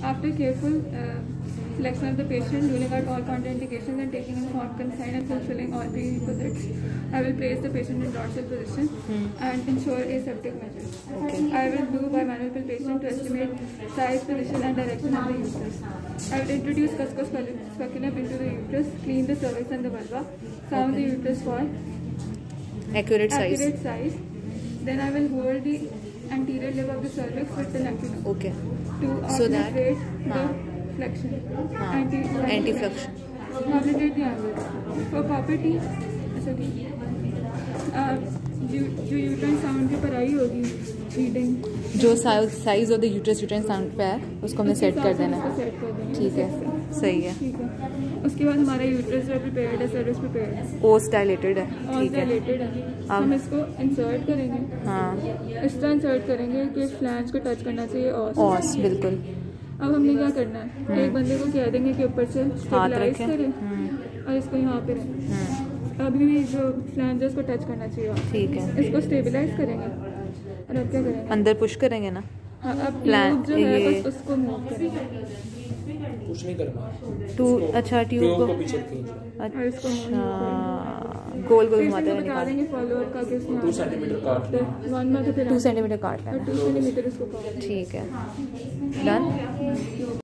After careful selection of the patient, ruling out all contraindications and taking informed consent and fulfilling all prerequisites, I will place the patient in dorsal position and ensure aseptic measures. Okay. I will do bimanual palpation to estimate size, position and direction of the uterus. I will introduce cuscus speculum into the uterus, clean the cervix and the vulva, sound the uterus for accurate size. Then I will hold the anterior lip of the cervix with the lacunum. Okay. To So that the flexion. Anti-flexion. Obliterate the angle. For property, जो uterine sound के पर आई होगी reading, जो size of the uterus uterine sound पे है उसको हमने सेट कर देना है। ठीक है, सही है। ठीक है, उसके बाद हमारा यूट्रस जो प्रिपेयर्ड है, सर्विस प्रिपेयर्ड है, ओस डायलेटेड है। ठीक है, हम इसको इंसर्ट करेंगे। हाँ, इस तरह इंसर्ट करेंगे कि फ्लैंज को टच करना चाहिए ओस बिल्कुल। अब हमने क्या करना है, एक बंदे को कह देंगे कि ऊपर से स्टेबलाइज करें और इसको यहाँ पे रखें। अभी भी जो फ्लैंज है उसको टच करना चाहिए। ठीक है, इसको स्टेबलाइज करेंगे और अब क्या करेंगे, अंदर पुश करेंगे ना। हाँ, अब ट्यूब जो है बस उसको मूव करेंगे। कुछ नहीं करना। अच्छा ट्यूब को पीछे खींचना। अच्छा, गोल गोल घुमाते हुए बता देंगे फॉलोअर का कि 2 सेंटीमीटर काट लें। 2 सेंटीमीटर काट लेना। 2 सेंटीमीटर इसको काट। ठीक है, डन।